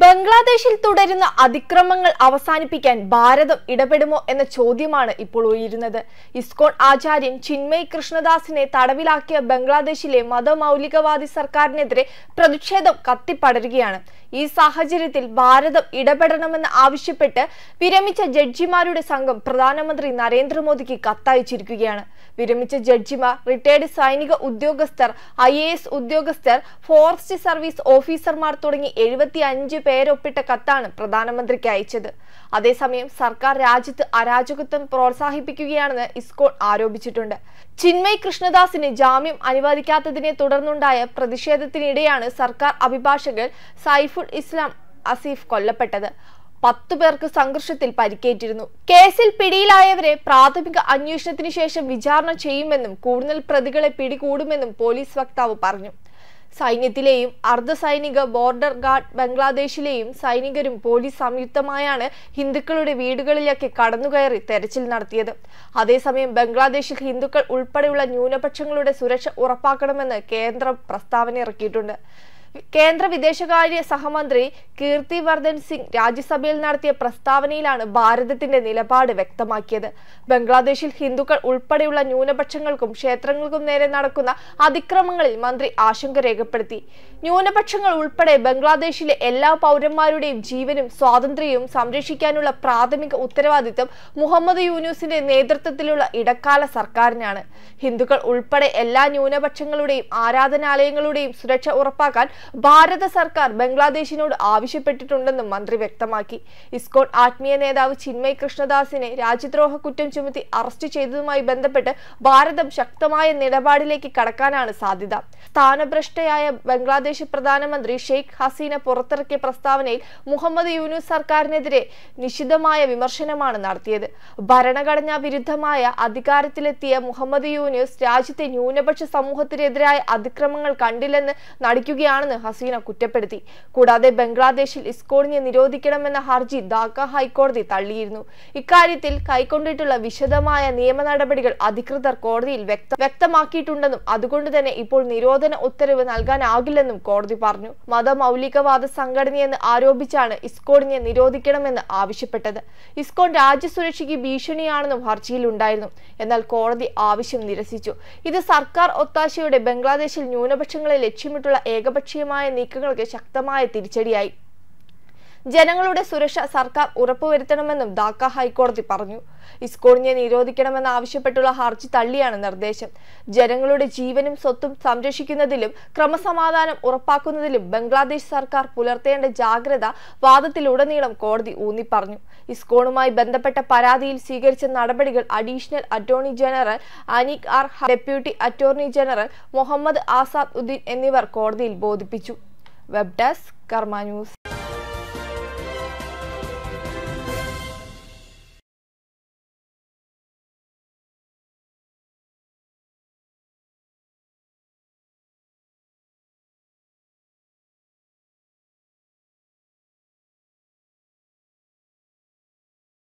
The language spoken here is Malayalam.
ബംഗ്ലാദേശിൽ തുടരുന്ന അതിക്രമങ്ങൾ അവസാനിപ്പിക്കാൻ ഭാരതം ഇടപെടുമോ എന്ന ചോദ്യമാണ് ഇപ്പോൾ ഉയരുന്നത്. ഇസ്കോൺ ആചാര്യൻ ചിന്മയ് കൃഷ്ണദാസിനെ തടവിലാക്കിയ ബംഗ്ലാദേശിലെ മതമൗലികവാദി സർക്കാരിനെതിരെ പ്രതിഷേധം കത്തിപ്പടരുകയാണ്. ഈ സാഹചര്യത്തിൽ ഭാരതം ഇടപെടണമെന്ന് ആവശ്യപ്പെട്ട് വിരമിച്ച ജഡ്ജിമാരുടെ സംഘം പ്രധാനമന്ത്രി നരേന്ദ്രമോദിക്ക് കത്തയച്ചിരിക്കുകയാണ്. വിരമിച്ച ജഡ്ജിമാർ, റിട്ടയർഡ് സൈനിക ഉദ്യോഗസ്ഥർ, IAS ഉദ്യോഗസ്ഥർ, ഫോറസ്റ്റ് സർവീസ് ഓഫീസർമാർ തുടങ്ങി 75 പേരൊപ്പിട്ട കത്താണ് പ്രധാനമന്ത്രിക്ക് അയച്ചത്. അതേസമയം സർക്കാർ രാജ്യത്ത് അരാജകത്വം പ്രോത്സാഹിപ്പിക്കുകയാണെന്ന് ഇസ്കോൺ ആരോപിച്ചിട്ടുണ്ട്. ചിന്മയ് കൃഷ്ണദാസിന് ജാമ്യം അനുവദിക്കാത്തതിനെ തുടർന്നുണ്ടായ പ്രതിഷേധത്തിനിടെയാണ് സർക്കാർ അഭിഭാഷകൻ സൈഫുൾ ഇസ്ലാം അസീഫ് കൊല്ലപ്പെട്ടത്. 10 പേർക്ക് സംഘർഷത്തിൽ പരിക്കേറ്റിരുന്നു. കേസിൽ പിടിയിലായവരെ പ്രാഥമിക അന്വേഷണത്തിന് ശേഷം വിചാരണ ചെയ്യുമെന്നും കൂടുതൽ പ്രതികളെ പിടികൂടുമെന്നും പോലീസ് വക്താവ് പറഞ്ഞു. സൈന്യത്തിലെയും അർദ്ധസൈനിക ബോർഡർ ഗാർഡ് ബംഗ്ലാദേശിലെയും സൈനികരും പോലീസ് സംയുക്തമായാണ് ഹിന്ദുക്കളുടെ വീടുകളിലേക്ക് കടന്നുകയറി തെരച്ചിൽ നടത്തിയത്. അതേസമയം ബംഗ്ലാദേശിൽ ഹിന്ദുക്കൾ ഉൾപ്പെടെയുള്ള ന്യൂനപക്ഷങ്ങളുടെ സുരക്ഷ ഉറപ്പാക്കണമെന്ന് കേന്ദ്രം പ്രസ്താവന ഇറക്കിയിട്ടുണ്ട്. കേന്ദ്ര വിദേശകാര്യ സഹമന്ത്രി കീർത്തി വർദ്ധൻ സിംഗ് രാജ്യസഭയിൽ നടത്തിയ പ്രസ്താവനയിലാണ് ഭാരതത്തിന്റെ നിലപാട് വ്യക്തമാക്കിയത്. ബംഗ്ലാദേശിൽ ഹിന്ദുക്കൾ ഉൾപ്പെടെയുള്ള ന്യൂനപക്ഷങ്ങൾക്കും ക്ഷേത്രങ്ങൾക്കും നേരെ നടക്കുന്ന അതിക്രമങ്ങളിൽ മന്ത്രി ആശങ്ക രേഖപ്പെടുത്തി. ന്യൂനപക്ഷങ്ങൾ ഉൾപ്പെടെ ബംഗ്ലാദേശിലെ എല്ലാ പൗരന്മാരുടെയും ജീവനും സ്വാതന്ത്ര്യവും സംരക്ഷിക്കാനുള്ള പ്രാഥമിക ഉത്തരവാദിത്തം മുഹമ്മദ് യൂനുസിന്റെ നേതൃത്വത്തിലുള്ള ഇടക്കാല സർക്കാരിനാണ്. ഹിന്ദുക്കൾ ഉൾപ്പെടെ എല്ലാ ന്യൂനപക്ഷങ്ങളുടെയും ആരാധനാലയങ്ങളുടെയും സുരക്ഷ ഉറപ്പാക്കാൻ ഭാരത സർക്കാർ ബംഗ്ലാദേശിനോട് ആവശ്യപ്പെട്ടിട്ടുണ്ടെന്നും മന്ത്രി വ്യക്തമാക്കി. ഇസ്കോൺ ആത്മീയ നേതാവ് ചിന്മയ് കൃഷ്ണദാസിനെ രാജ്യദ്രോഹ കുറ്റം ചുമത്തി അറസ്റ്റ് ചെയ്തതുമായി ബന്ധപ്പെട്ട് ഭാരതം ശക്തമായ നിലപാടിലേക്ക് കടക്കാനാണ് സാധ്യത. സ്ഥാനഭ്രഷ്ടയായ ബംഗ്ലാദേശ് പ്രധാനമന്ത്രി ഷെയ്ഖ് ഹസീന പുറത്തിറക്കിയ പ്രസ്താവനയിൽ മുഹമ്മദ് യൂനുസ് സർക്കാരിനെതിരെ നിശിതമായ വിമർശനമാണ് നടത്തിയത്. ഭരണഘടനാ വിരുദ്ധമായ അധികാരത്തിലെത്തിയ മുഹമ്മദ് യൂനുസ് രാജ്യത്തെ ന്യൂനപക്ഷ സമൂഹത്തിനെതിരായ അതിക്രമങ്ങൾ കണ്ടില്ലെന്ന് നടിക്കുകയാണെന്ന് ഹസീന കുറ്റപ്പെടുത്തി. കൂടാതെ ബംഗ്ലാദേശിൽ ഇസ്കോണിനെ നിരോധിക്കണമെന്ന ഹർജി ധാക്ക ഹൈക്കോടതി തള്ളിയിരുന്നു. ഇക്കാര്യത്തിൽ കൈക്കൊണ്ടിട്ടുള്ള വിശദമായ നിയമ നടപടികൾ അധികൃതർ കോടതിയിൽ വ്യക്തമാക്കിയിട്ടുണ്ടെന്നും അതുകൊണ്ട് തന്നെ ഇപ്പോൾ നിരോധന ഉത്തരവ് നൽകാനാകില്ലെന്നും കോടതി പറഞ്ഞു. മതമൗലികവാദ സംഘടനയെന്ന് ആരോപിച്ചാണ് ഇസ്കോണിനെ നിരോധിക്കണമെന്ന് ആവശ്യപ്പെട്ടത്. ഇസ്കോൺ രാജ്യസുരക്ഷയ്ക്ക് ഭീഷണിയാണെന്നും ഹർജിയിലുണ്ടായിരുന്നു. എന്നാൽ കോടതി ആവശ്യം നിരസിച്ചു. ഇത് സർക്കാർ ഒത്താശയോടെ ബംഗ്ലാദേശിൽ ന്യൂനപക്ഷങ്ങളെ ലക്ഷ്യമിട്ടുള്ള ഏകപക്ഷീയമായ നീക്കങ്ങൾക്ക് ശക്തമായ തിരിച്ചടിയായി. ജനങ്ങളുടെ സുരക്ഷ സർക്കാർ ഉറപ്പുവരുത്തണമെന്നും ധാക്ക ഹൈക്കോടതി പറഞ്ഞു. ഇസ്കോണിനെ നിരോധിക്കണമെന്ന് ആവശ്യപ്പെട്ടുള്ള ഹർജി തള്ളിയാണ് നിർദ്ദേശം. ജനങ്ങളുടെ ജീവനും സ്വത്തും സംരക്ഷിക്കുന്നതിലും ക്രമസമാധാനം ഉറപ്പാക്കുന്നതിലും ബംഗ്ലാദേശ് സർക്കാർ പുലർത്തേണ്ട ജാഗ്രത വാദത്തിലുടനീളം കോടതി ഊന്നിപ്പറഞ്ഞു. ഇസ്കോണുമായി ബന്ധപ്പെട്ട പരാതിയിൽ സ്വീകരിച്ച നടപടികൾ additional attorney general Aneek R deputy attorney general Muhammad Azad Uddin എന്നിവർ കോടതിയിൽ ബോധിപ്പിച്ചു. Web desk Karma news.